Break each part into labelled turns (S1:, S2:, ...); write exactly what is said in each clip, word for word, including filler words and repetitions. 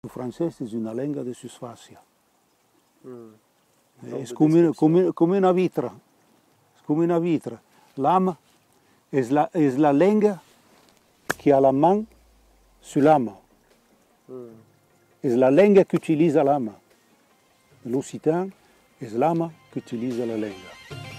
S1: Il français è una lingua di susfasia.
S2: Mm.
S1: È come, come, come una vitra. È come una vitra. L'âme è la, è la lingua che ha la mano sull'âme.
S2: Mm.
S1: È la lingua che utilizza l'âme. L'occitan è l'âme che utilizza la lingua.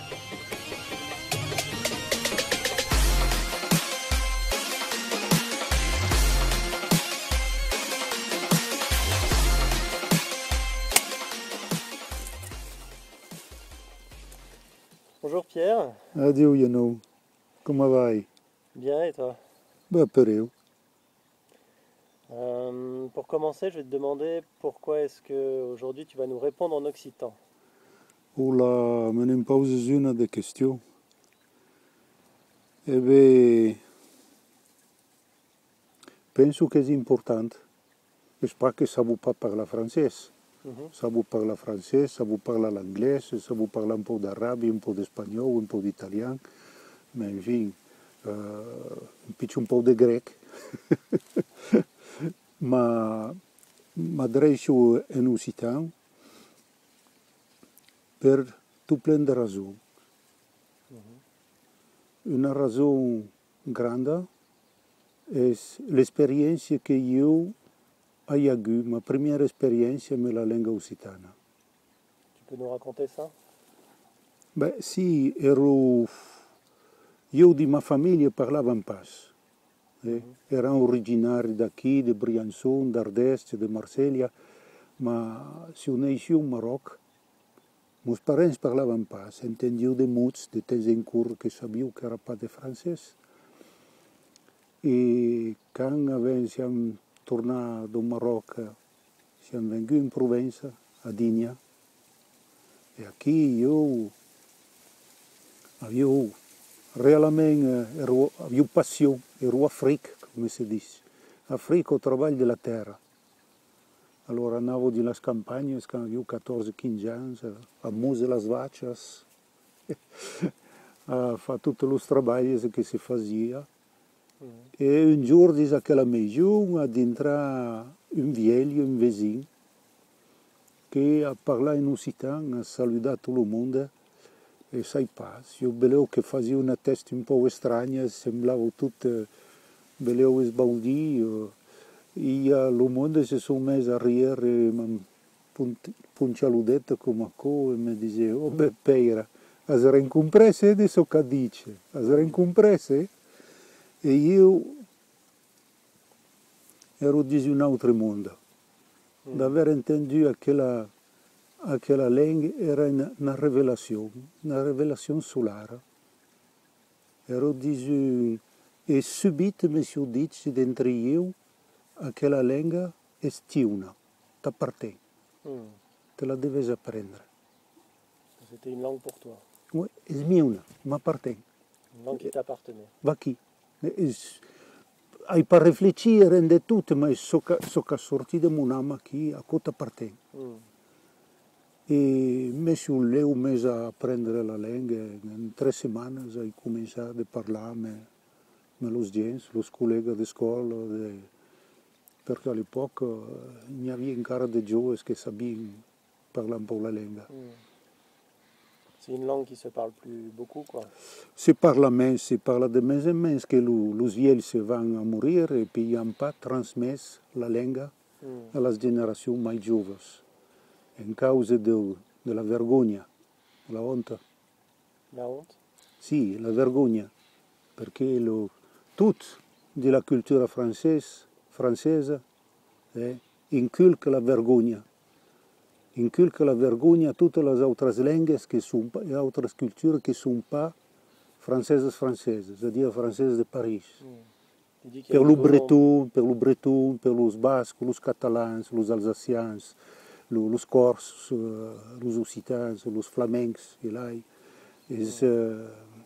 S2: Bonjour Pierre.
S1: Addio Yano, come vai?
S2: Bien et toi?
S1: Bah, peu.
S2: Euh, pour commencer, je vais te demander pourquoi est-ce que aujourd'hui tu vas nous répondre en occitan.
S1: Ola, me ne poses une des questions. Eh bien, penso che è importante. J'espère que ça vous pas parler français.
S2: Mhm.
S1: Ça vous parle français, ça vous parle l'anglais, ça vous parle un peu d'arabe, un peu d'espagnol, un peu d'italien. Mais enfin, euh, un petit un peu de grec. Ma m'adresso in occitan per tout plein de raisons.
S2: Mhm.
S1: Una raison grande è l'esperienza che io ho avuto, ma prima esperienza nella lingua occitana.
S2: Tu peux nous raconter ça?
S1: Beh, sì, ero... Io di mia famiglia parlavo un po'. Eh?
S2: Mhm.
S1: Erano originari da qui, di Briançon, d'Ardèche, di Marsiglia, ma se nasci in Marocco, i miei parenti parlavano un po', intendivo dei mots, di temps in cours che sapevo che era pas di francese. E quando siamo tornati dal Marocco, siamo venuti in Provenza, a Digna, e qui io avevo realmente ero, avevo passione, ero Africa, come si dice. Africa, il lavoro della terra. Allora andavo nelle campagne quando avevo quattordici quindici anni, a muse le vacche, a fare tutti i lavori che si faceva.
S2: Mhm.
S1: E un giorno a quella mezzo addentra un vieglio, un vicino, che ha parlato in occitano, ha salutato tutto il mondo e sai pas. Io vedevo che faceva una testa un po' strana, sembrava tutto, vedevo sbaldi, e il mondo si sono messi a ridere, mi punciavo detto come a co e mi diceva, oh beh, pera, hai rincompreso adesso che dice, hai rincompreso? E io ero di un altro mondo.
S2: Mm.
S1: D'aver entendido aquella, aquella lingua era una rivelazione, una rivelazione solare. Ero di e subito mi sono detto dentro io, aquella lingua è stiuna, ti appartiene,
S2: Mm.
S1: te la devi apprendere.
S2: C'était une langue pour toi,
S1: Oui, è mia, mi appartiene.
S2: une langue qui t'appartenait.
S1: Va chi? Hai per riflettere, rende tutto, ma so che so che sorti da un'ama qui a cosa appartiene.
S2: Mm.
S1: E mi sono leo messo a prendere la lingua, in tre settimane ho cominciato a parlare con gli studenti, con i colleghi di scuola, de, perché all'epoca non aveva ancora dei giovani che sapevano parlare un po' la lingua.
S2: Mm. C'est une langue qui se parle plus beaucoup, quoi.
S1: Si parla meno, si parla di meno e meno, che gli vecchi vanno a morire e poi hanno pas trasmesso la lingua
S2: Mm.
S1: alle generazioni più giovani. In causa del, della vergogna, la honta.
S2: La honte?
S1: Sì, la vergogna, perché lo, tutto della cultura francese, francese eh, inculca la vergogna. Inculca la vergogna a tutte le altre lingue che sono, e altre culture che sono pas françaises françaises, c'est-à-dire françaises de Paris.
S2: Mm. Il dit qu'il y a
S1: Per
S2: une
S1: lo
S2: volonté-
S1: breton, per lo breton, per los bascos, los catalans, los alsacians, lo- los corses, eh, los occitans, los flamencs, e là, es, eh,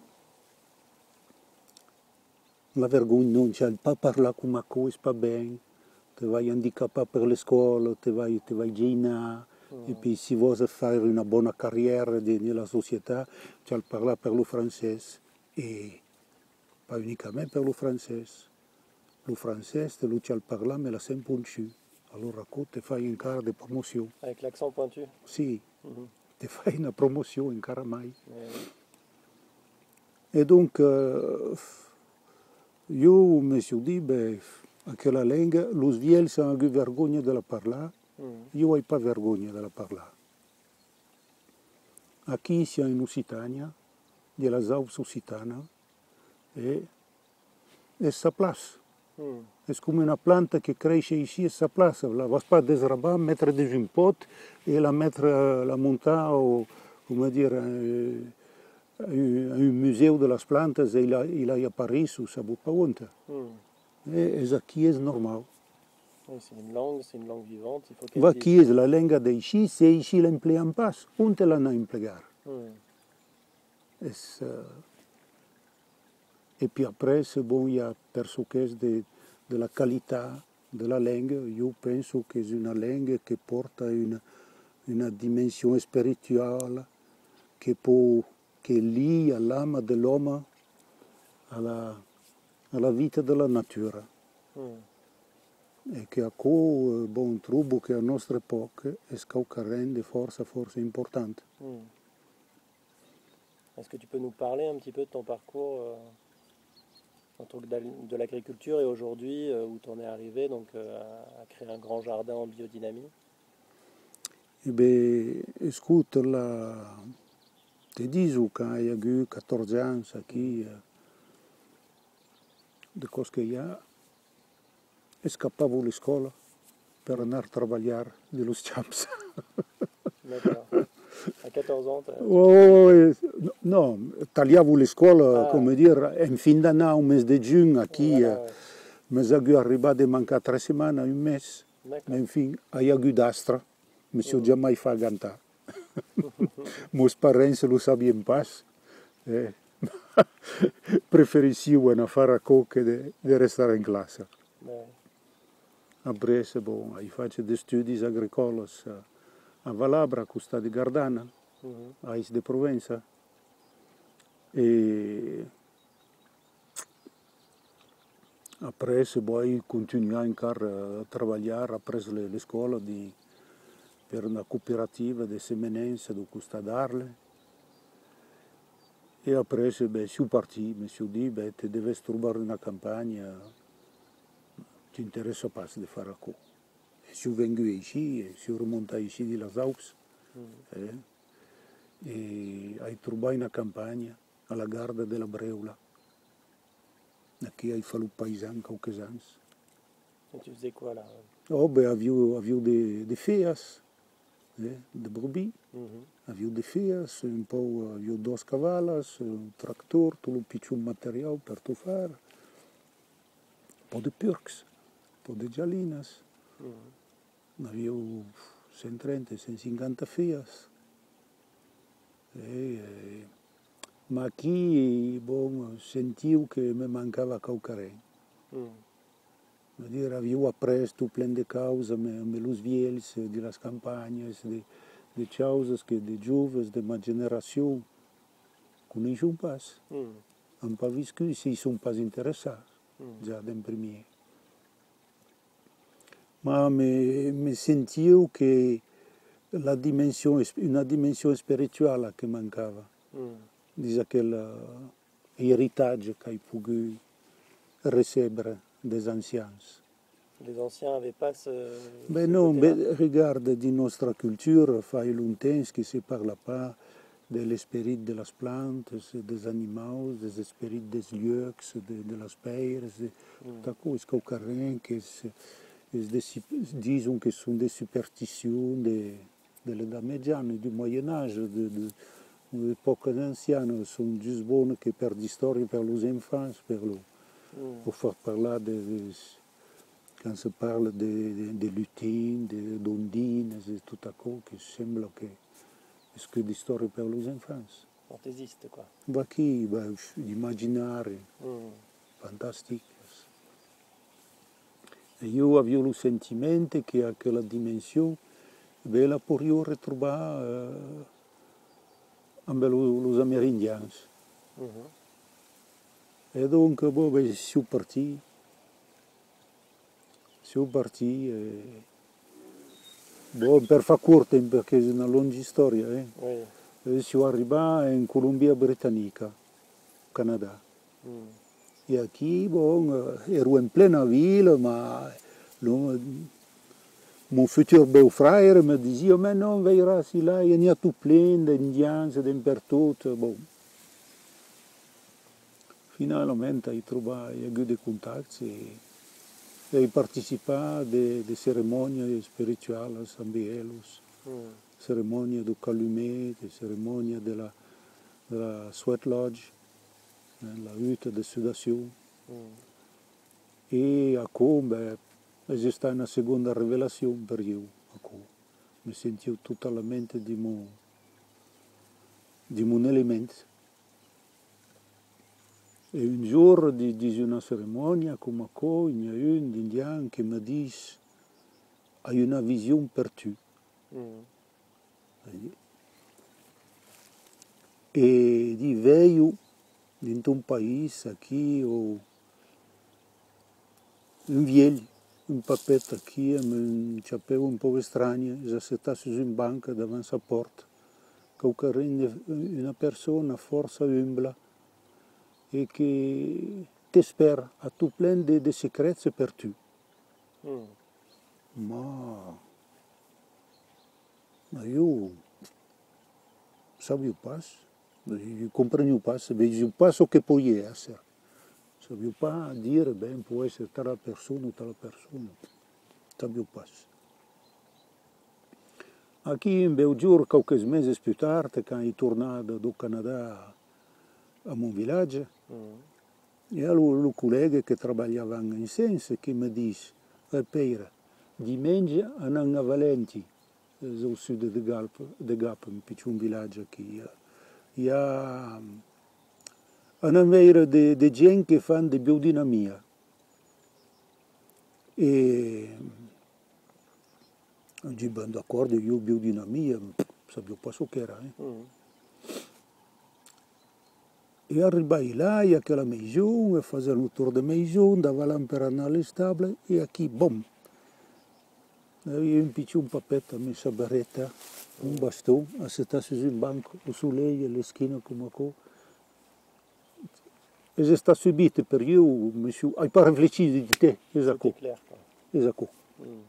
S1: la vergogna non c'è, pas parlar come a cosa, pas bene, ti vai handicapare per le scuole, ti vai, ti vai gêner,
S2: Mm.
S1: e poi se vuoi fare una buona carriera de- nella società, c'è il parlare per lo francese, e pas unicamente per lo francese. Lo francese, lo c'è il parlare, me l'ha sempre conosciuto. allora qua ti fai encara di promozione.
S2: Avec l'accent pointu.
S1: Sì,
S2: Mhm.
S1: ti fai una promozione encara mai.
S2: Mais-
S1: E dunque io mi sono detto, beh, a quella lingua, lo sviel hanno vergogna della parlare,
S2: Mhm.
S1: io ho pas vergogna della parlare. Qui siamo in Occitania, della Saus Occitana, e è sa place.
S2: Mhm.
S1: È come una pianta che cresce ici, è sa place. La vas pas desrabar, mettere dans un pot e la mettere, la montare, o, come dire, eh, un, un museo delle piante e il a, il a a Paris ou ça vaut pas honte.
S2: Mhm.
S1: E ça qui est normal.
S2: Oui, c'est une langue, c'est une langue vivante, il faut qu'elle
S1: Va
S2: vive.
S1: qui est la langue de ici, c'est ici l'emploie pas, on te la n'a implégar.
S2: Mhm.
S1: Et puis après, c'est bon, il y a perso que est de, de la qualité de la langue. Je pense que c'est une langue qui porte une, une dimension spirituelle qui, peut, qui lie l'âme de l'homme à la, à la vita della natura.
S2: Mhm.
S1: E che a co, bon, trovo che a nostra epoca è scaucarren di forza, forza importante.
S2: Mhm. Est-ce que tu peux nous parler un petit peu de ton parcours euh, en tant que d'al- de l'agriculture et aujourd'hui euh, où tu en es arrivé donc, euh, à, à créer un grand jardin en biodynamie?
S1: E beh, écoute, la, te dico quand il y a eu quatorze ans qui,
S2: Mhm.
S1: de cose che io scappavo alla scuola per
S2: Mhm.
S1: andare a lavorare dello champs.
S2: D'accord. À quatorze ans, t'as- tu faisais
S1: Oh,
S2: quoi?
S1: eh, no, tagliavo le scuole,
S2: Ah,
S1: come dire, in fin d'anno, un mese di giugno, qui,
S2: voilà, ouais.
S1: mi sono arrivato a mancare tre settimane, un mese, ma
S2: D'accord.
S1: infine, a eu d'astra, mi sono
S2: Mhm.
S1: già mai fatto cantare. Miei parenti lo sapevano pas, eh, preferiscono fare a cocche di restare in classe.
S2: Ouais.
S1: Après, bon, io faccio dei studi agricoli a Valabra, a Sta di Gardana,
S2: Mhm.
S1: a Is de Provenza. E après, poi continuai ancora a lavorare presso le, le scuole di, per una cooperativa di semenenza di Costa d'Arle. E après, beh, sono partito, mi sono detto, beh, ti devi trovare una campagna, ti interessa pas di fare a co. E sono venuto ici, e sono rimontato ici di Las Aux,
S2: Mhm.
S1: eh, e ho trovato una campagna alla Garda della Breula. Qui ho fatto il paesan qualche anni.
S2: Et tu faisais quoi là?
S1: Oh, beh, avevo, avevo dei de feas, eh, de brebis,
S2: Mhm.
S1: avevo dei feas, un po', avevo due cavalli, un tractor, tutto il piccolo materiale per tu fare, un po' di purks, un po' di giallinas,
S2: Mhm.
S1: avevo centotrenta centocinquanta feas. E, eh, ma qui, bon, sentivo che mi mancava qualcosa.
S2: Mhm.
S1: Dire, avevo appreso plein de cause, me, me los viels, de las campagnas, de, de causes que de jovens, de ma generazione, conoscono pas.
S2: Mhm.
S1: Hanno pas vissuto, si sono pas interessati,
S2: Mhm.
S1: già da primi. Ma mi, mi sentivo che la dimensione, una dimensione spirituale che mancava,
S2: Mhm.
S1: di quel eritaggio che hai potuto ricevere dagli anziani.
S2: Les anciens n'avaient pas ce,
S1: Ben
S2: ce
S1: non,
S2: côté-là.
S1: ben, regarde, di nostra cultura, fai longtemps che si parla pas de l'esprit de las plantes, des animaux, des esprits des lieux, de, de las peires, de,
S2: Mhm.
S1: tout ça, est carré, que disons que sont des superstitions de, de l'Età Mediana, du Moyen Âge, de, de, de l'époque ancienne, sont juste bonnes que per l'histoire, per les enfants, per lo,
S2: Mhm.
S1: pour faire parler de, de quand se parle de, de, de lutines, de d'ondines, de tout à coup, qui semble que c'est que l'histoire per les enfants.
S2: Fantaisiste, quoi.
S1: Va qui, va, l'imaginaire,
S2: Mhm.
S1: fantastique. E io avevo il sentimento che a quella dimensione ve la potevo ritrovare eh, amb gli americani.
S2: Mhm.
S1: E dunque, boh, beh, sono partito, sono partito e Bon, per far corto, perché è una lunga storia, eh.
S2: Oui.
S1: E sono arrivato in Colombia Britannica, Canada.
S2: Mm.
S1: E qui, bon, ero in plena ville, ma lo, mon futur beau-frère me diceva, ma non, verras, là, il y a tout plein d'Indiens, d'impertut, bon. Finalmente ho trovato, ho avuto dei contatti e ho partecipato a delle ceremonie spirituali a San Bielos,
S2: Mm.
S1: cerimonie del calumet, cerimonie della, della Sweat Lodge, la hutte di sudazione.
S2: Mm.
S1: E a come è stata una seconda rivelazione per io. Mi sentivo totalmente di mon, di mon elemento. E un giorno di, di una cerimonia come qua, il y a un indiano che mi dice hai una visione per tu.
S2: Mm.
S1: E di veio in un paese qui o un vieglio, un papetto qui, un ciappello un po' strano, si sta su in banca davanti alla porta, che rende una persona forza umile e che ti spera a tu plein di, di segreti per tu.
S2: Mm.
S1: Ma, ma io sapevo pas, io comprendo pas, vedo pas ce che può essere. Sapevo pas dire, ben, può essere tale persona o tale persona. Sapevo pas. Aqui in Belgium, qualche mesi più tardi, quando sono tornato dal Canada a mon village,
S2: Mm.
S1: e allora il collega che lavorava in senso che mi dice, Peira, dimentica andiamo a Valenti, al sud di Gap, di Gap, un piccolo villaggio qui. E ha andiamo di, di gente che fanno di biodinamia. E dico, d'accordo, io biodinamia, sapevo pas so che era. Eh.
S2: Mm.
S1: E arrivai là, e aquela maison, e facevo un tour di maison, andava là per andare alle stable, e qui, bom, avevo un piccolo papetto, messo a barretta, un bastone, a settato su un banco, o su lei, alle schiene come qua. E se sta subito per io, monsieur, hai pas réfléchi di te, esatto.
S2: C'était clair, quoi.
S1: Esatto.
S2: Mm.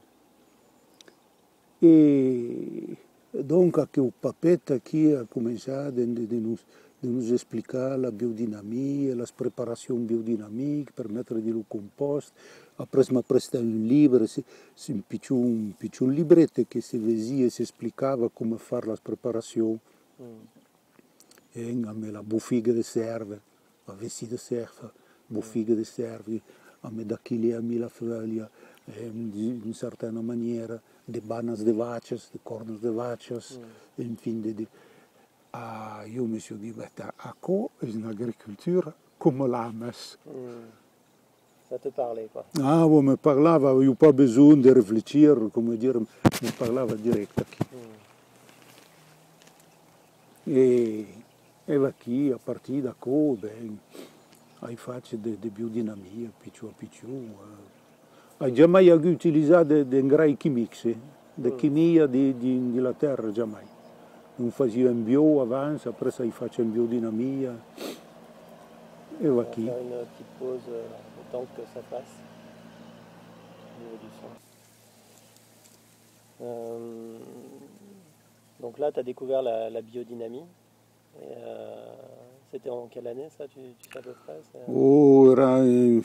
S1: E donc, aquel papetto qui a cominciato de, de, de, nous, de nous explicar la biodinamie, la preparazione biodinamique per mettere di lo compost. Après, mi ha prestato un libro, un piccolo, un piccolo libretto che si vesia e si spiegava come fare la preparazione.
S2: Mm.
S1: E a me la buffiga di serve, la vessi di serve, buffiga di serve, a me da chi a me la foglia, in una certa maniera, de banas de vacas, de cornos de vacas, mm. in fin de... de ah, io mi sono detto, a qua è un'agricoltura come l'Amas.
S2: Mm. Ça te parlait, quoi.
S1: Ah, bon, mi parlava, io non ho bisogno di riflettere, come dire, mi parlava diretto.
S2: Mm.
S1: E, e va qui, a partire da qua, ben, hai fatto di biodinamia, più a più. Hai già mai utilizzato dei ingrai chimici, di
S2: Mm.
S1: chimia di, di, della terra, già mai. Non facevo in bio avanti, poi hai fatto in biodinamia. E va
S2: On va
S1: qui.
S2: faire une petite pause, euh, le temps que ça passe, au niveau du son. Euh, donc là, tu as découvert la, la biodynamie. Et, euh, c'était en quelle année ça, tu, tu sais à peu près?
S1: Oh, era in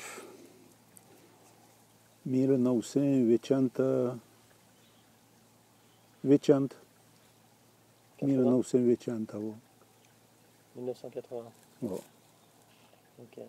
S1: millenovecento vecchanta. millenovecento. Oh.
S2: mille neuf cent quatre-vingts.
S1: Oh.
S2: Ok.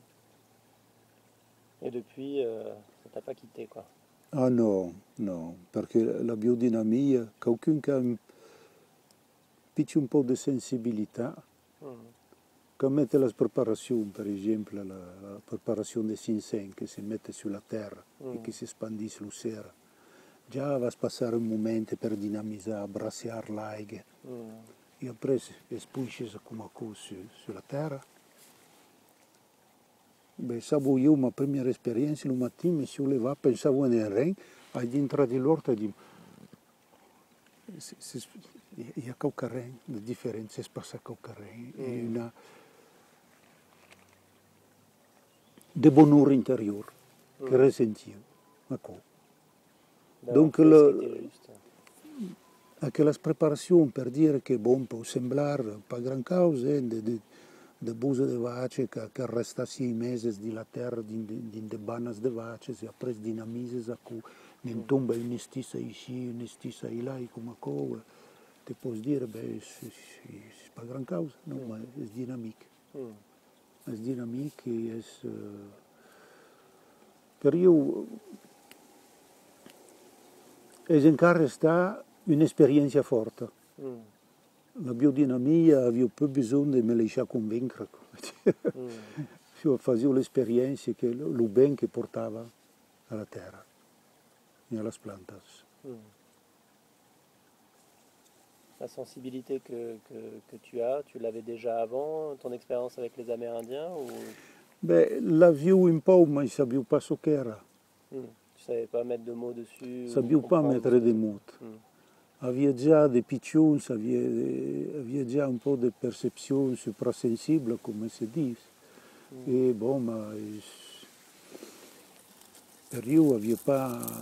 S2: Et depuis, euh, ça t'a pas quitté, quoi.
S1: Ah no, no, perché la biodinamia, qualcuno che ha un, un po' di sensibilità,
S2: Mm.
S1: che mette la preparazione, per esempio, la, la preparazione del ginseng che si mette sulla terra mm. e che si spandisce la sera. Già va a passare un momento per dinamizzare, brassiare l'aigua. Mm. E poi espuisce come cosa sulla terra. Beh, sabo io, ma prima esperienza, il mattino mi sono levato, pensavo nel regno, ai dintra di l'orto, di il y a qualquun de différent, c'est pas ça qualquun, mm. Et une de bonheur intérieur mm. que ressentiu. Donc le, aquelles préparations per dire che bon, può sembrare pas gran cause de, de, de buso de vache che, che resta sei mesi di la terra di, di, di banas de vache e après dinamises a cu ne tomba une stissa ici une stissa là e come co te puoi dire beh c'est pas gran cause non mm. ma è dinamique mm. è dinamique e è uh, per io è encara sta un'esperienza forte. Mm. La biodinamia avevo più bisogno di me lasciare convincere. Mm. Io facevo l'esperienza che lo bene che portava alla terra e alle piante. Mm.
S2: La sensibilité que, que, que tu as, tu l'avais déjà avant, ton expérience avec les Amérindiens ou...
S1: Beh, l'avevo un po', ma je ne savais pas ce qu'era.
S2: Mm. Tu ne savais pas mettre de mots dessus?
S1: Je ne savais pas mettre des mots. Mm. Aveva già dei piccioni, aveva già un po' di percezione suprasensibile, come si dice. Mm. E bon, ma per io aveva pas,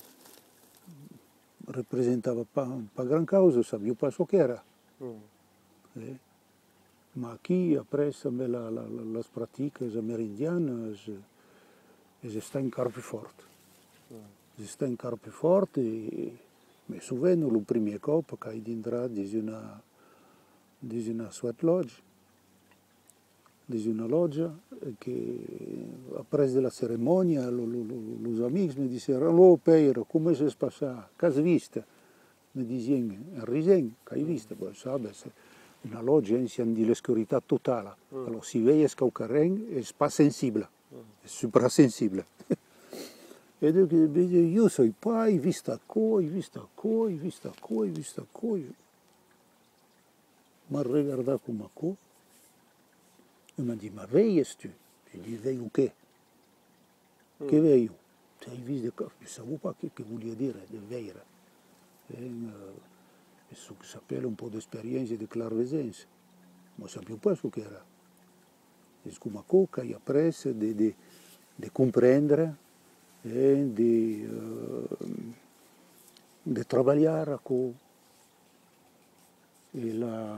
S1: rappresentava pas, pas gran causa, sapevo pas so che era. Mm. Eh? Ma qui, après, la, la, la, les pratiques amerindianes, stanno ancora più forti. Mm. Stanno ancora più forti e mais souvent, le premier cop, quand il viendra dans une, dans une sweat lodge, dans une loggia, che après la cérémonie, les amis me disaient, allô, père, comment ça se passe? Qu'as-tu visto? Me disaient, un riseng, qu'hai visto? Bon, ça, ben, c'est une loggia, c'est une l'oscurità totale. Mm. Alors, si veille ce qu'aucun, c'est pas sensible, c'est suprasensible. E io so pas, ho visto a coi, ho visto a coi, ho visto a coi, ho visto a coi. Mi ha guardato come a coi e mi ha detto, ma veies tu? E gli veio che? Mm. Che veio? Hai visto? Io sapevo pas che, che voleva dire, di veire. E, uh, e so, sapevo un po' di esperienza di clarividenza, ma sapevo pas so che era. E come a coi, che hai appreso di comprendere e di, uh, di lavorare con e la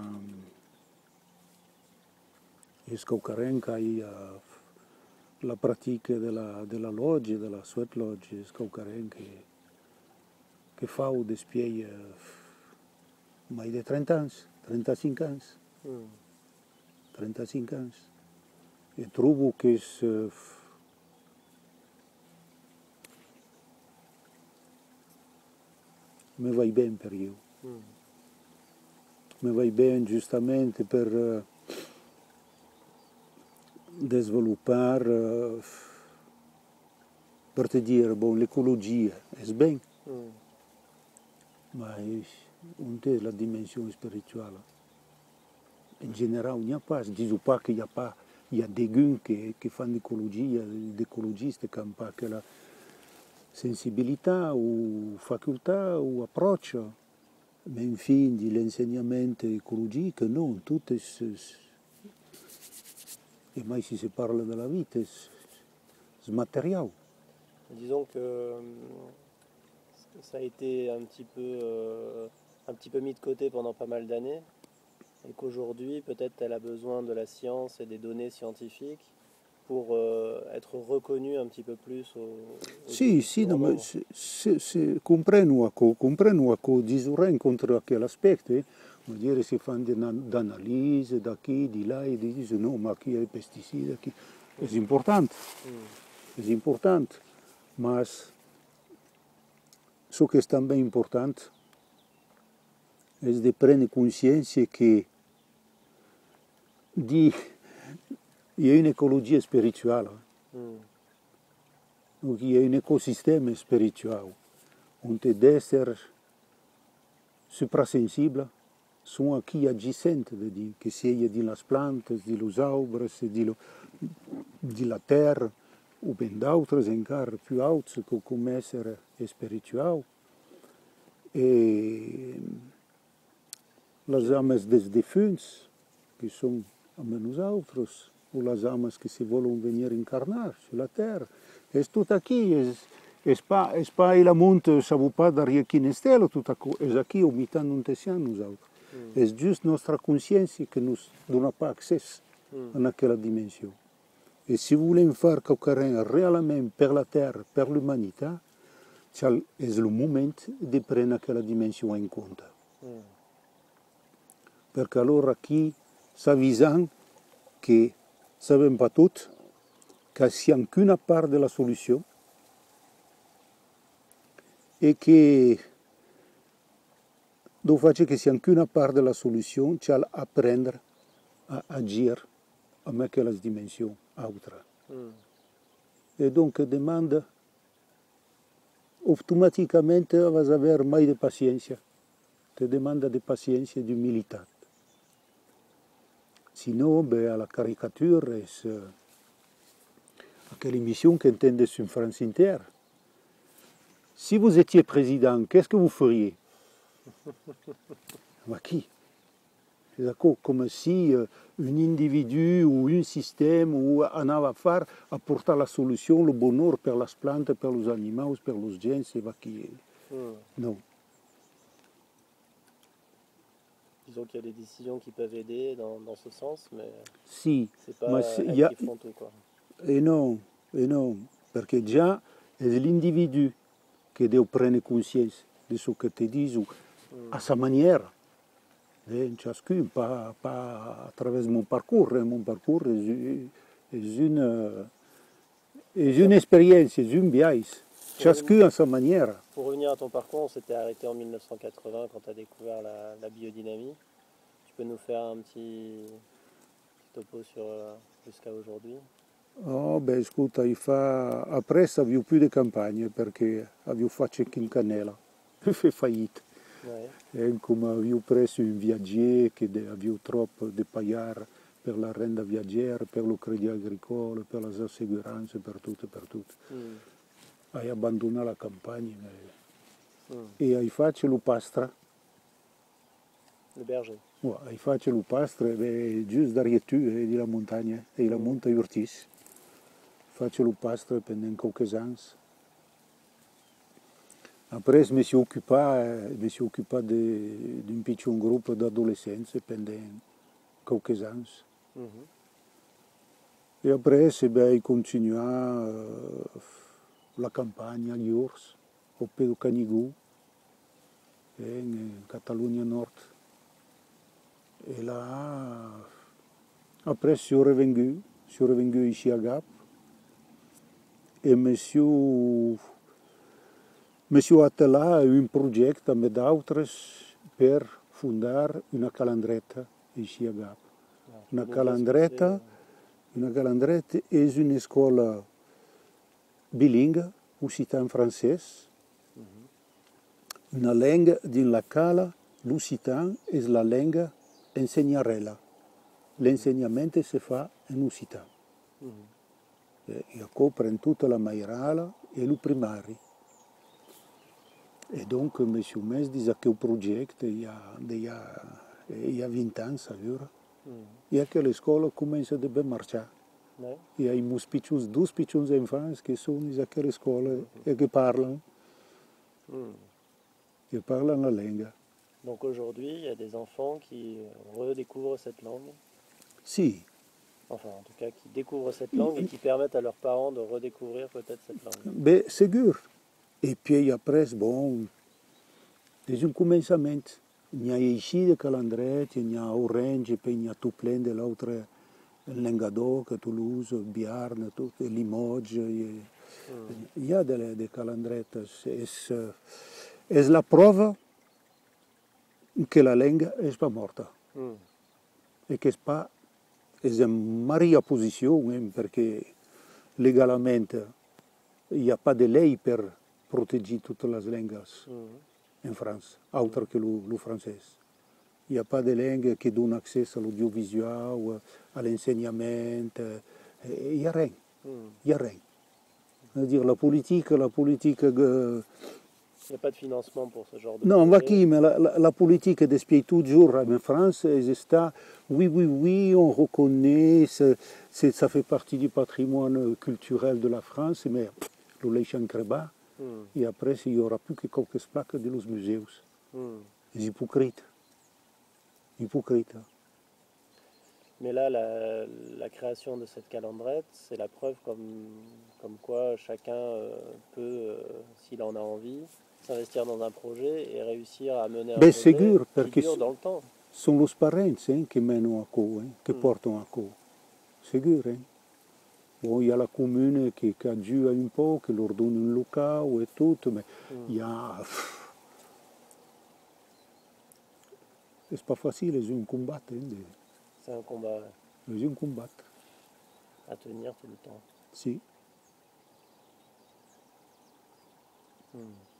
S1: e scaucarenca uh, la pratica della, della loggia, della sweat lodge scaucarenca che, che fa o despiega mai di trenta anni, trentacinque anni, mm. trentacinque anni e trovo che uh, mi va bene per io, mm. mi va bene giustamente per uh, sviluppare, uh, per te dire, bon, l'ecologia è bene, mm. ma non è la dimensione spirituale. In generale, il n'y a pas, je ne dis pas qu'il n'y a pas, il y a des gens qui, qui font l'écologie, des écologistes qui n'ont pas que la sensibilità o facoltà o approccio, ma infine l'insegnamento ecologico, non, tutto è, e mai si si parla della vita, è smateriale.
S2: Disons que ça a été un petit peu, euh, un petit peu mis de côté pendant pas mal d'années et qu'aujourd'hui peut-être elle a besoin de la science et des données scientifiques pour euh, être reconnue un petit peu plus au, au
S1: Sì, sì, no, ma se, se, se comprendo che comprendo che discorrendo contro quel aspetto, eh, vuol dire si fanno d'analisi da qui, di là e di dice no, ma chi è il pesticida, chi... è importante, mm. è importante, ma ciò che è también importante è di prendere coscienza che di il y a un'ecologia spirituale, mm. donc il y a un écosystème spirituel, où des êtres suprasensibles sont aquí adjacentes, che sia di las plantas, di los arbres, di, lo, di la terra, o ben d'altres encara più alti come essere spirituale. E les âmes des defunts, qui sont amb nosaltres, o les âmes qui se volen venir incarnar sur la terre. És tot aquí, és, és, pas, és pas el amunt, sabeu pas darrere quin estel, tot aquí, és aquí, au mitant on siam nosaltres. Mm. És just nostra consciència que nos dona pas accés mm. en aquella dimensió. E si volem fer quelqu'un realment per la terra, per l'humanitat, és el moment de prendre aquella dimensió en compte. Mm. Perquè allora aquí s'avisant que sabem pas tot, que siamo qu'una part de la solució e que do face che siamo qu'una part de la solució, cal aprendre a agir amb aquelles dimensions altres. Mm. E donc demanda automàticament vas haver mai de paciència. Te demanda de paciència i d'humilitat. Sinon, ben, à la caricature, c'est euh, quelle émission qu'entendait sur France Inter. Si vous étiez président, qu'est-ce que vous feriez? Mais qui? C'est d'accord, comme si euh, un individu ou un système ou en avait à faire apporter la solution, le bonheur pour les plantes, pour les animaux, pour les gens, c'est pas qui. Mm. Non.
S2: Disons qu'il y a des décisions qui peuvent aider dans, dans ce sens, mais
S1: si,
S2: c'est pas elles
S1: a,
S2: qui font tout, quoi.
S1: Et non, et non, parce que déjà, c'est l'individu qui doit prendre conscience de ce que tu dis, ou mm. à sa manière. Et chacun, pas, pas à travers mon parcours. Mon parcours est, est, une, est une expérience, c'est une biais. Chacun à sa manière.
S2: Pour revenir à ton parcours, on s'était arrêté en mille neuf cent quatre-vingts quand tu as découvert la, la biodynamie. Tu peux nous faire un petit, petit topo sur euh, jusqu'à aujourd'hui?
S1: Oh, ben écoute, fa... après ça n'avait plus de campagne parce que avevo fatto in Canela, fait faillite. Ouais. Et comme avevo preso un viaggier che avevo troppo de pagar per la renda viaggiera, per lo credito agricolo, per le assuranze, per tutto, per tutto. Mm. Hai abbandonato la campagna mm. e hai fatto lo pastra.
S2: Le berger.
S1: Ouais, hai fatto lo pastra giusto derrière tu, e di la montagna, e la mm. monta Urtis. Faccio lo pastra pendant quelques années. Après, je me suis occupé, je me suis occupé d'un petit groupe d'adolescents pendant quelques années. Mm-hmm. Et après, j'ai continué euh, la campagne à Llors, au Pays de Canigou, en Catalogne Nord. Et là, après, je suis revenu, je suis revenu ici à Gap. Et monsieur, monsieur attelé a un projet avec d'autres pour fonder une calandretta ici à Gap. Una calandretta, una calandretta est une école bilingue, occitan-français. Mm-hmm. Una langue dans laquelle l'occitan est la langue enseignarella. L'enseignement se fait en occitan. Mm-hmm. Io copro in tutta la mairala e lo primari. E dunque mi sono messo a questo progetto il y a venti anni, allora. Mm. E che la scuola comincia a marciare. Mm. E hai due due piccoli infanti che sono a quella scuola mm. e che parlano. Mm. Che parlano la lingua.
S2: Donc aujourd'hui, il y a des enfants qui redécouvrent cette langue?
S1: Si.
S2: Enfin, en tout cas, qui découvrent cette langue et qui permettent à leurs parents de redécouvrir peut-être cette langue.
S1: Ben, c'est sûr. Et puis après, bon, c'est un commencement. Il y a ici des calendriers, il y a Orange, puis il y a tout plein de l'autre, Languedoc, Toulouse, Biarn, tout, Limoges. Il y a des, des calendriers. C'est la preuve que la langue n'est pas morte. Mm. Et que c'est pas è in varia posizione perché legalmente il n'y a pas de lei per protéger toutes les langues mm. en France, autre que le, le français. Il n'y a pas de langue qui donne accès à l'audiovisuel, à l'enseignement, il n'y a rien. Il n'y a rien. C'est-à-dire la politique, la politique
S2: Il n'y a pas de financement pour ce genre de
S1: Non,
S2: projet.
S1: qui, mais la, la, la politique d'esprit toujours en France, c'est oui, oui, oui, on reconnaît, c'est, c'est, ça fait partie du patrimoine culturel de la France, mais le laissent creba, mm. Et après, il n'y aura plus que quelques plaques de los museus. Mm. Les hypocrites. Hypocrites.
S2: Mais là, la, la création de cette calandrette, c'est la preuve comme, comme quoi chacun euh, peut, euh, s'il en a envie, s'investir dans un projet et réussir à mener un
S1: ben,
S2: projet
S1: sûr,
S2: qui dure dans le temps.
S1: Sono los parents hein, che menano a co, hein, che mm. portano a co. Sicuro, hein. Bon, il y a la commune qui, qui aggiunge un po', che leur donne un locale et tout, mais il mm. y a... C'est pas facile, c'est un combat. Hein, de...
S2: C'est un combat.
S1: C'est un combat.
S2: À tenir tout le temps.
S1: Si. Mm.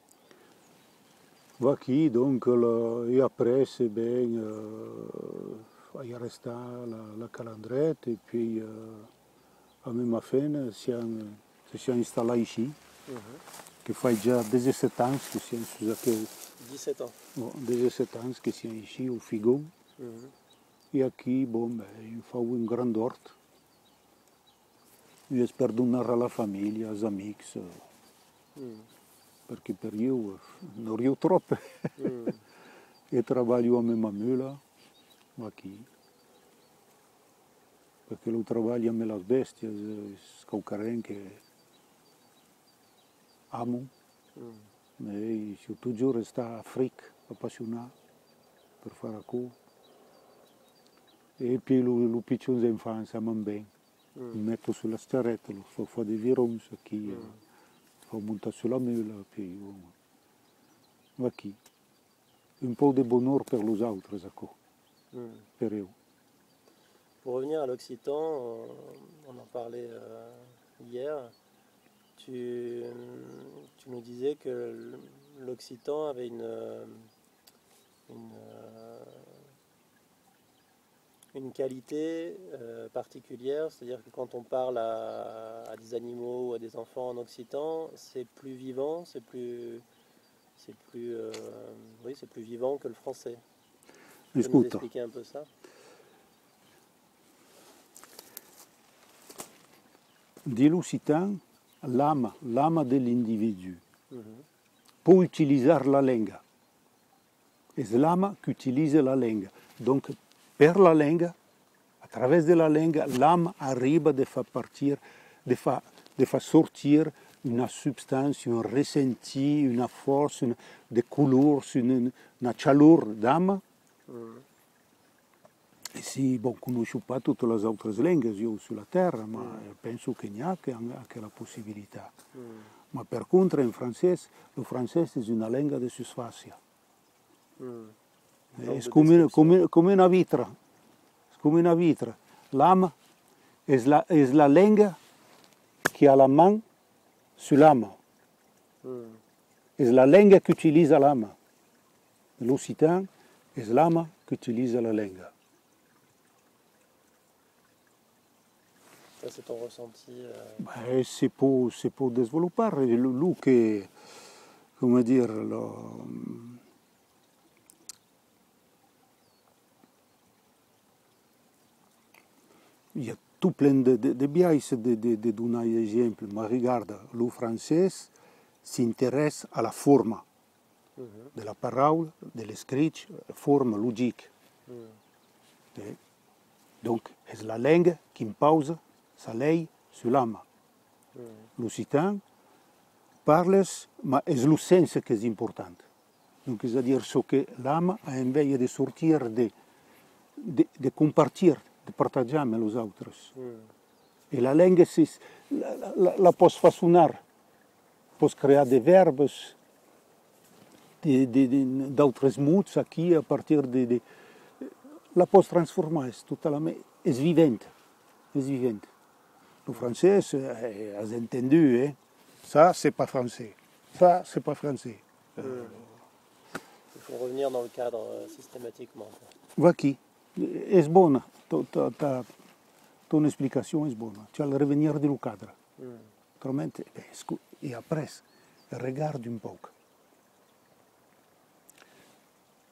S1: Va qui, donc, le, et après, c'est bien, euh, il reste la, la calandrette, et puis, euh, à même fin, si on s'est installé ici, mm-hmm. qui fait déjà dix-sept ans que c'est sous aquel...
S2: dix-sept ans.
S1: Bon, dix-sept ans que c'est ici, au Figon. Mm-hmm. Et ici, bon, ben, il faut une grande horte. J'espère donner à la famille, aux amis. Mm. Perché per io non rio troppo mm. E trabalho a mesma mula aqui perché lo trabalho a me las bestias scaucaren che amo mm. E se toujours resta fric appassionato per fare co e poi lo, lo piccolo d'infanzia man bene mm. Mi metto sulla starretta lo so fare dei virons qui mm. On monte sur la mule, puis on va qui. Un peu de bonheur pour les autres, d'accord. Mm. Pour eux.
S2: Pour revenir à l'occitan, on en parlait euh, hier, tu, tu nous disais que l'occitan avait une, une, une qualité euh, particulière, c'est-à-dire que quand on parle à, à des animaux ou à des enfants en occitan, c'est plus vivant, c'est plus, c'est plus, euh, oui, c'est plus vivant que le français. Tu peux nous expliquer un peu ça?
S1: Di l'occitan, l'âme, l'âme de l'individu, mm-hmm. Peut utiliser la langue. Et c'est l'âme qui utilise la langue. Donc, per la langue, a travers de la langue, l'âme arrive de faire partir, de faire, de faire sortir une substance, un ressenti, une force, une, des couleurs, une, une chaleur d'âme. Mm. E si, bon, conosco pas tutte le altre lingue io sulla terra, ma mm. penso che n'è anche, anche la possibilità. Mm. Ma per contro in francese, il francese è una lingua di susfasia. Mm. È come, come, come una vitra, come una vitra. L'âme è la, è la lingua che ha la mano sull'âme. Mm. È la lingua che utilizza l'âme. L'occitan è l'âme che utilizza la lingua.
S2: Ça, c'est ton ressenti euh...
S1: ben, c'est pour, c'est pour développer lui che, come dire, lo, il y a tout plein de, de, de biais de, de, de donner exemple, mais regarde, le français s'intéresse à la forme mm-hmm. de la parole, de l'écrit, forme logique. Mm. Et donc, c'est la langue qui impose sa lei sull'âme. Mm. L'occitan parle, mais c'est le sens qui est important. Donc, c'est-à-dire ce que l'âme a envie de sortir, de, de, de compartir, de partager avec les autres. Mm. Et la langue, c'est, la, la, la peut façonner, peut créer des verbes, de, de, de, d'autres mots, qui à partir de, de la peut transformer, c'est totalement, est vivante, est vivante. Le français, eh, has entendu, hein? Ça, c'est pas français. Ça, c'est pas français.
S2: Mm. Euh... Il faut revenir dans le cadre euh, systématiquement.
S1: Va qui? Est bonne. Ta, ta, ton explication est bonne. Tu vas revenir dans le cadre. Mm. Autrement, eh, et après, regarde un peu.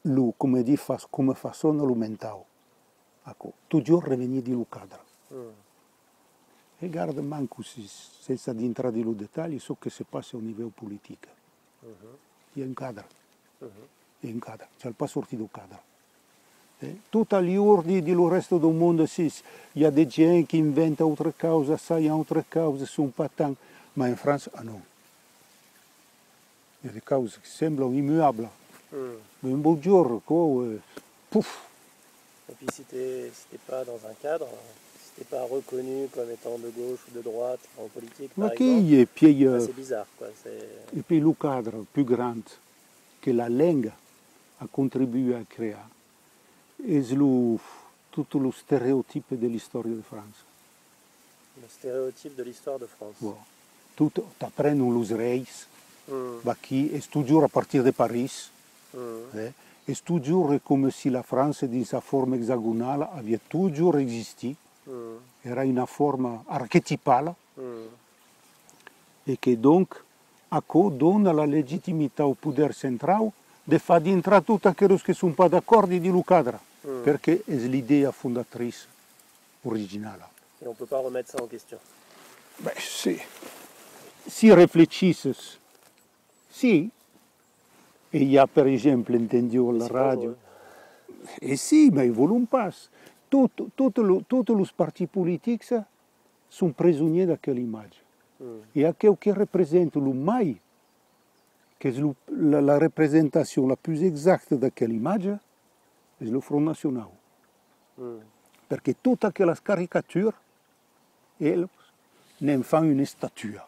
S1: lo, come di fa, come façon lo mental. Ecco, toujours revenir di lo cadre.
S2: Mm.
S1: E guarda manco si, senza entrare in dettagli so che si passa a un livello politico.
S2: Mm-hmm.
S1: Il y a un cadre.
S2: Mm-hmm.
S1: Il y a un cadre. C'è il pas sorti del cadre. Eh? Tutto agli ordi del resto del mondo sì, il y a des gens che inventano altre cose, sai altre cose, sono pas tant. Ma in Francia, ah no. Il y a des cose che sembrano immuables.
S2: Mm.
S1: Un beau jour, quoi, euh, pouf.
S2: Et puis si t'es si t'es pas dans un cadre, si t'es pas reconnu comme étant de gauche ou de droite en politique, par
S1: Ma
S2: exemple,
S1: che, e puis,
S2: bah,
S1: euh,
S2: c'est bizarre, quoi. C'est...
S1: et puis le cadre plus grand que la langue a contribué à créer est le, tout le stéréotype de l'histoire de France.
S2: Le stéréotype de l'histoire de France.
S1: Bon. Tout apprends les reis,
S2: Mm.
S1: bah, qui est toujours à partir de Paris.
S2: Mm.
S1: Eh? È toujours come se la Francia in sa forma hexagonale aveva toujours existé,
S2: Mm.
S1: era una forma archetipale
S2: Mm.
S1: e che donc a co dona la legittimità al potere centrale di far entrare tutti quelli che sono pas d'accordo di Lucadra,
S2: Mm.
S1: perché è l'idea fondatrice originale.
S2: Et on peut pas remettre ça en question.
S1: Beh, sì. Si réfléchissent, sì. E il y a per esempio entendiamo alla radio. E sì, ma ils vogliono pas. Tutti i partiti politici sono prisonnieri da quell'immagine.
S2: Mm.
S1: E a quel che rappresenta lo mai, che è la, la rappresentazione la più esatta di quell'immagine, è il Front National.
S2: Mm.
S1: Perché tutte quelle caricature, elles ne fanno una statua.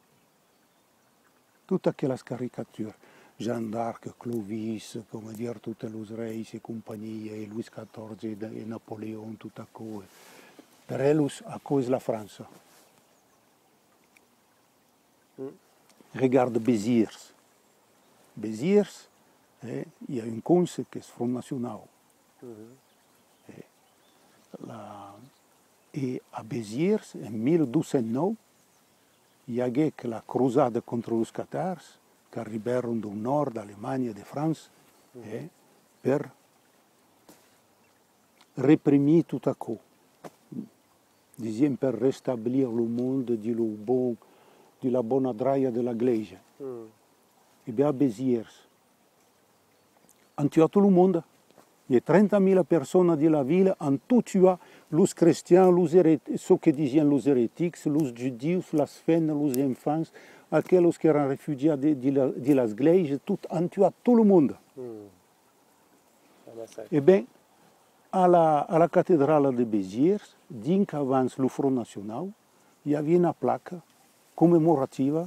S1: Tutte quelle caricature. Jeanne d'Arc, Clovis, come dire, tutti i re e compagnia, e Louis quattordici e Napoleone, tutto a cosa. Per ellos, a cosa la Francia?
S2: Mm.
S1: Regarde Béziers. Béziers, eh, il y a une cause qui est Front National.
S2: Mm-hmm.
S1: Eh, la, et à Béziers, en mille deux cent neuf, il y a eu la crusade contre les Catars, che arrivarono dal nord, d'Alemagna e di Francia, mm-hmm. eh, per reprimere tutto ciò. Diciamo per ristabilire il mondo di, lo bon, di la buona draia della Iglesia.
S2: Mm.
S1: E bien a Béziers, hanno tuato il mondo. E trentamila persone della villa hanno tuato i cristiani, ceux che dicevano gli eretici, gli giudei, le femme, gli infanti, aquellos che erano rifugiati della Iglesia, hanno tuato tutto il mondo.
S2: Mm.
S1: Ebbene, alla, alla cattedrale di Béziers, dinc avanti il Front National, vi aveva una placa commemorativa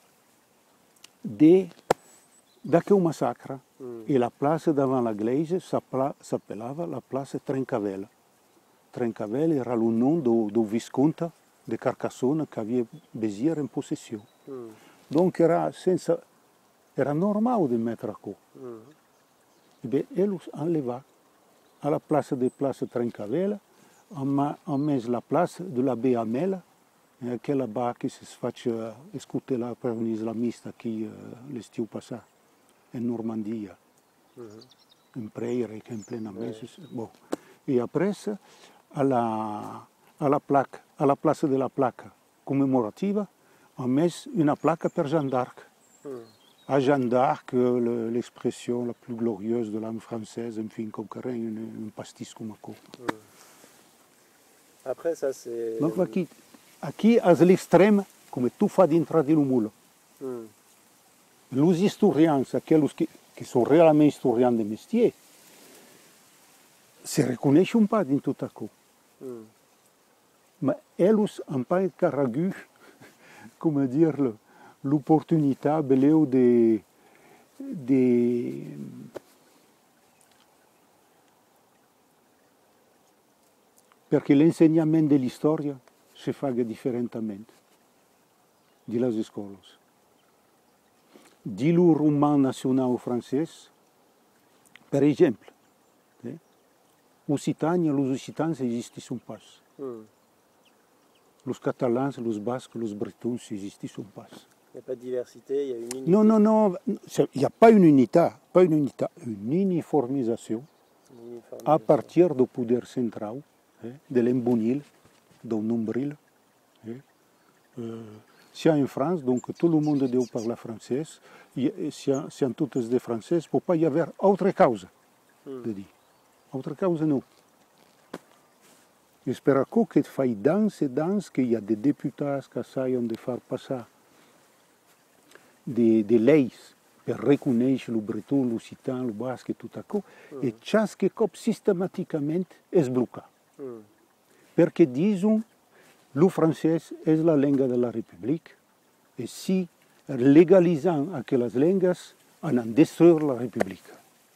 S1: di quel massacre. Mm. E la piazza davanti all'iglesia s'appellava la piazza Trencavela. Trencavela era il nome del visconte di Carcassonne che aveva Béziers in possessione. Mm. Donc era, senza, era normale di mettere qua. Mm. E beh, hanno levato alla piazza di Piazza Trencavela, hanno messo la piazza della Beamela, quella bar che si faccia ascoltare la per un islamista che uh, l'estiu passato in Normandia, mm-hmm. in Preyre, che in plena messa. Mm. Bon. E appresso alla, alla, placa, alla piazza della placa commemorativa hanno messo una placa per Jeanne d'Arc. Mm. À Jeanne d'Arc, l'expression la plus glorieuse de l'âme française, enfin, comme un, un pastis comme ça. Mm.
S2: Après, ça c'est...
S1: Donc, aquí, aquí à l'extrême, comme tu fais d'entrer dans le moule. Mm. Les historiens, aquellos qui, qui sont réellement historiens de métier, se reconnaissent pas dans tout ça. Mm. Mais ils n'ont pas carré, comment dire, l'opportunità beleu de, de perché l'insegnamento della storia si fa differentemente dalle scuole. Di lo roman nazionale francese, per esempio, eh, Occitania, los occitans existiscono pas. Mm. Los catalans, los basques, los bretons existiscono pas.
S2: Il n'y a pas de diversité, il y a une unité.
S1: Non, non, non, il n'y a pas une unité, pas une unité, une uniformisation
S2: Une uniformisation.
S1: à partir du pouvoir central, hein, de l'embonil, du nombril. Hein. Euh, si en France, donc tout le monde doit parler français, si en toutes les français, il ne peut pas y avoir autre cause,
S2: Hmm.
S1: de dire. Autre cause, non. J'espère que tu fais danse et danse, qu'il y a des députés qui essayent de faire passer des, des leis pour reconnaître le breton, le citan, le basque et tout à coup, mm. et chaque cop systématiquement est bloqué. Mm. Parce que disons, le français est la langue de la République, et si légalisant aquelles langues, on en détruit la République.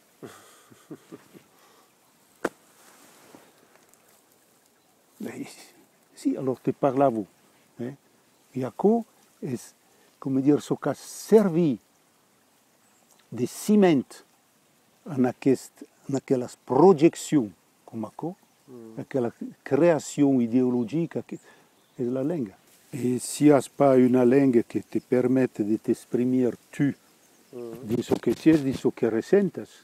S1: Si, alors tu parles à vous. Hein? Et à quoi est, comment dire, ce qui a servi de ciment en aquelles projections, comme à quoi, mm. aquella création idéologique, est la langue. Et si il n'y a pas une langue qui te permette de t'exprimer tu, mm. de ce que tu es, de ce que ressentes,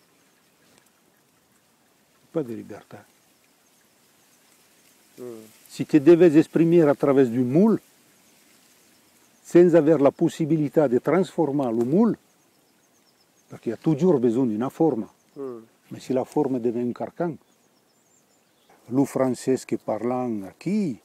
S1: pas de liberté. Mm. Si tu devais exprimer à travers du moule, sans avoir la possibilité de transformer le moule, parce qu'il y a toujours besoin d'une forme, mm. mais si la forme devient un carcan, le français qui parle ici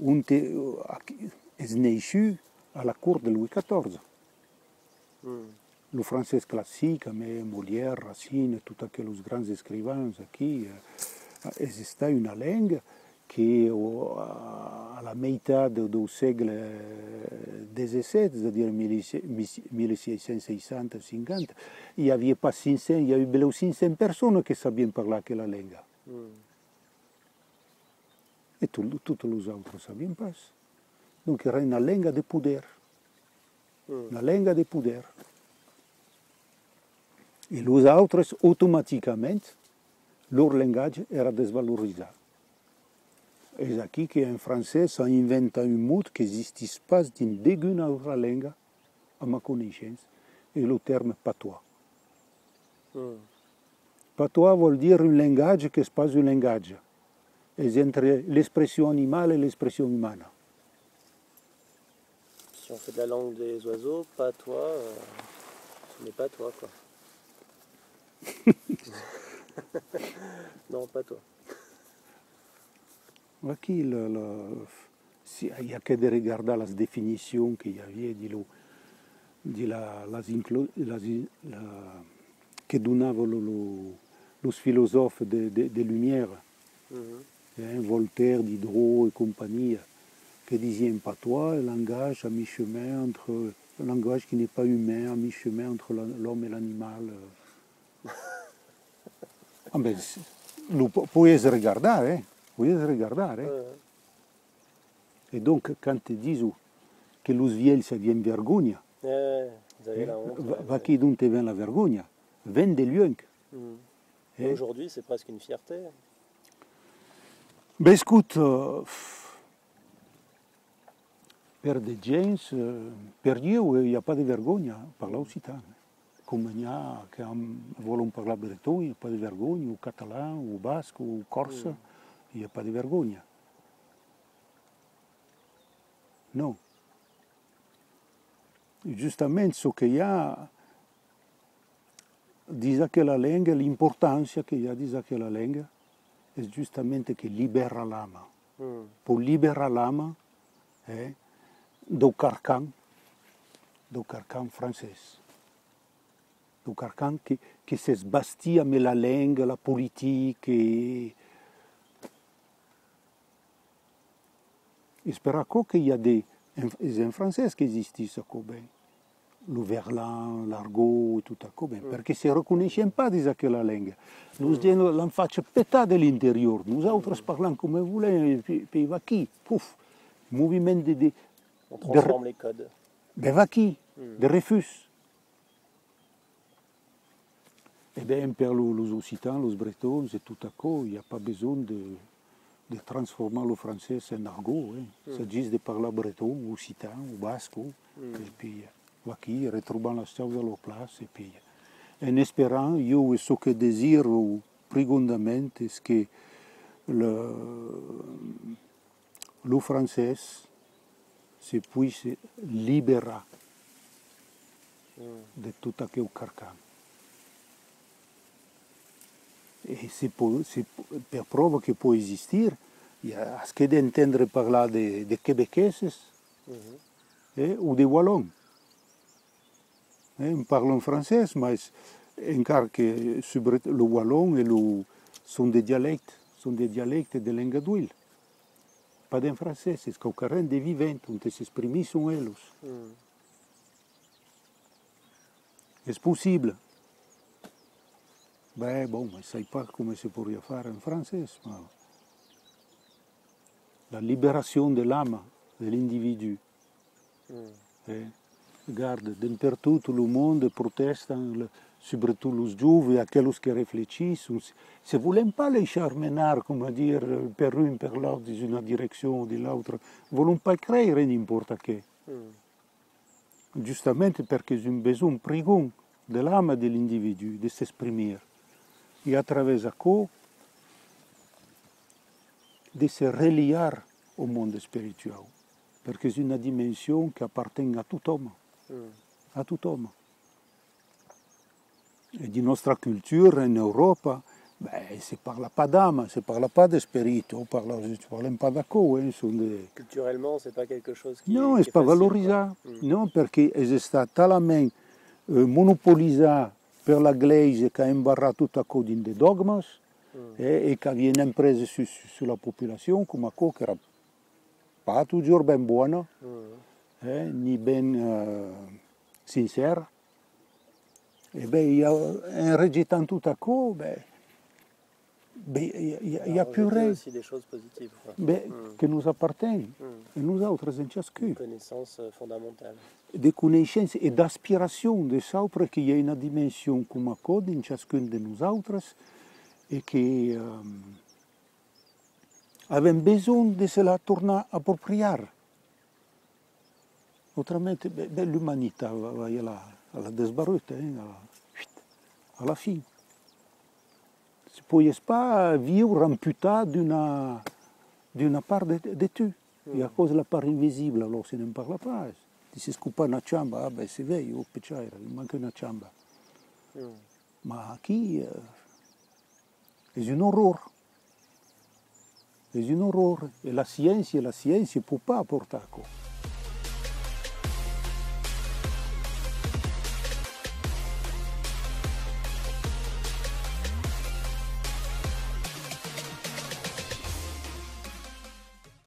S1: est né à la cour de Louis quatorze. Mm. Le français classique, mais Molière, Racine, tous les grands écrivains ici, existait une langue qui, à la metà du siècle dix-sept, c'est-à-dire mille six cents soixante cinquante, il n'y avait pas cinq cents, il y avait cinq cents personnes qui savaient parler quella langue. Mm. Et tous les autres ne savaient pas. Donc il y avait une langue de pouvoir. Mm. Une langue de pouvoir. Et les autres, automatiquement, leur langage era dévalorisé. Et c'est ici qu'en français, ça invente un mot qui n'existe pas dans aucune autre langue, à ma connaissance, et le terme patois. Mm. Patois veut dire un langage qui n'est pas un langage. C'est entre l'expression animale et l'expression humaine.
S2: Si on fait de la langue des oiseaux, patois, euh, ce n'est pas toi, quoi. Non, pas toi.
S1: Aquí le, le, si, il n'y a que de regarder les définitions qu'il y avait de, lo, de la, las inclo, las, la, que donnaient les philosophes de, de, de Lumière, mm-hmm. hein, Voltaire, Diderot et compagnie, qui disaient patois, un langage à mi-chemin entre, un langage qui n'est pas humain, à mi-chemin entre l'homme et l'animal. Ah ben, vous pouvez regarder, hein. Vous pouvez regarder. Eh? Euh. Et donc, quand ils disent que les vieilles, ça vient vergogne,
S2: eh, eh,
S1: va, va qui donc vient la vergogne? Vient des lieux.
S2: Mm. Eh? Aujourd'hui, c'est presque une fierté.
S1: Ben écoute, euh, per des gens, euh, per Dieu, il n'y a pas de vergogne hein, par là aussi. Comme il y a qui veulent parler breton, il n'y a pas de vergogne, ou catalan, ou basque, ou corse. Mm. Il n'y a pas de vergogne. Non. Justement, ce qu'il y a, disait que la langue, l'importance qu'il y a de quella langue, è giustamente che libera l'âme. Mm. Pour libérer l'âme, eh, do carcan, do carcan français. Do carcan che, che si sbastia me la langue, la politique, et j'espère qu'il y a des en français qui existent le verlan, l'argot et tout à coup, mm. parce qu'ils ne reconnaissent pas de quella langue. Nous mm. l'en faccio péter de l'intérieur. Nous autres mm. parlons comme vous voulez, puis il va qui, pouf, mouvement de, de...
S2: On transforme de, les codes.
S1: De va qui, mm. de refus. Eh bien, pour les Occitans, les Bretons, c'est tout à coup, il n'y a pas besoin de... de transformer le français en argot. Hein.
S2: Mm.
S1: Il s'agit de parler breton, ou occitan, ou basque.
S2: Mm.
S1: Et puis, aquí, retrouvant la chose à leur place. Et puis, en espérant, io ce que désire profondément, c'est que le, le français se puisse libérer
S2: Mm.
S1: de tout aquel carcan. Et c'est per prova che può esistere, a ce d'entendre parler de, de québécoises
S2: Mm-hmm.
S1: eh, ou de wallons. Eh, on parle en français, mais encara que le wallon et le, sont des dialectes, sont des dialectes de langue d'huile. Pas en français, c'est qu'aucun de vivant, on s'exprime sont elles.
S2: Mm.
S1: Est-ce possible? Ben bon, je ne sais pas comment se pourrait faire en français. Mais la libération de l'âme de l'individu.
S2: Mm.
S1: Eh, regarde, dappertutto tout le monde proteste, surtout les jeunes, aquellos qui réfléchissent. Se ne voulons pas les mener, comme dire, per l'un, per l'autre, dans une direction ou de l'autre. Ne voulons pas créer n'importe quoi.
S2: Mm.
S1: Justement parce qu'ils ont besoin profond de l'âme de l'individu, de s'exprimer. Et à travers ça, de se relier au monde spirituel. Parce que c'est une dimension qui appartient à tout homme.
S2: Mm.
S1: À tout homme. Et de notre culture en Europe, ben, se parle pas d'âme, se parle pas d'esprit, on ne parle, parle pas d'accord. Hein, des...
S2: Culturellement, c'est pas quelque chose qui
S1: non,
S2: est,
S1: c'est pas
S2: facile,
S1: valorisé.
S2: Mm.
S1: Non, parce que è stata tellement euh, monopolisé per la Glise che ha imbarrato tutto a codi di dogmas
S2: Mm.
S1: eh, e che viene prese su, su, sulla popolazione come cosa che era pas toujours ben buona,
S2: Mm.
S1: eh, ni ben uh, sincera. E beh, en rejetant tout à coup, ben, il n'y a, a plus rien
S2: aussi des choses positives, quoi.
S1: Ben,
S2: Mm.
S1: qui nous appartiennent,
S2: Mm.
S1: et nous autres en chacun.
S2: Une connaissance euh, fondamentale.
S1: De connaissances et d'aspiration de savoir qu'il y a une dimension comme code in chacun de nous autres et que um, avons besoin de se la torner approprier. Autrement, ben, l'humanité va, va alla, alla desbaruta, hein, alla, alla fin. Tu ne peux pas vivre amputé d'une, d'une part de, de tu. Il y a cause de la part invisible, alors si ne parle pas. Si si scupa una ciamba, ah beh, si vede, oh, pecciaira, manca una ciamba.
S2: Mm.
S1: Ma qui eh, è un orrore. È un orrore. E la scienza, la scienza ne può pas apportare.